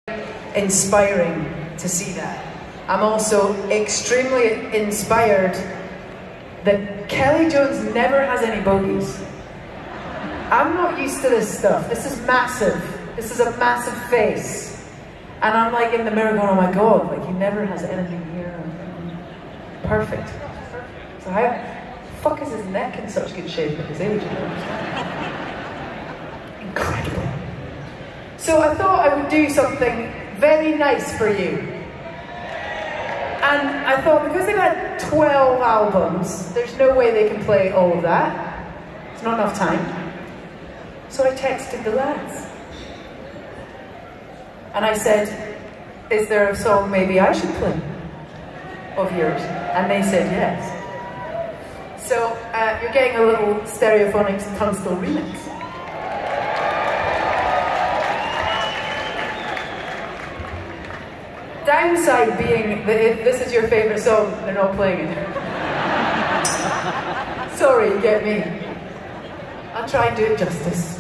inspiring to see that. I'm also extremely inspired that Kelly Jones never has any bogies. I'm not used to this stuff. This is massive. This is a massive face. And I'm like in the mirror going, oh my God, like he never has anything here. Perfect. So how the fuck is his neck in such good shape at his age? Incredible. So I thought I would do something very nice for you. And I thought, because they've had 12 albums, there's no way they can play all of that. It's not enough time. So I texted the lads. And I said, is there a song maybe I should play of yours? And they said yes. So you're getting a little Stereophonics Tunstall remix. Downside being that if this is your favourite song, they're not playing it. Sorry, you get me. I'll try and do it justice.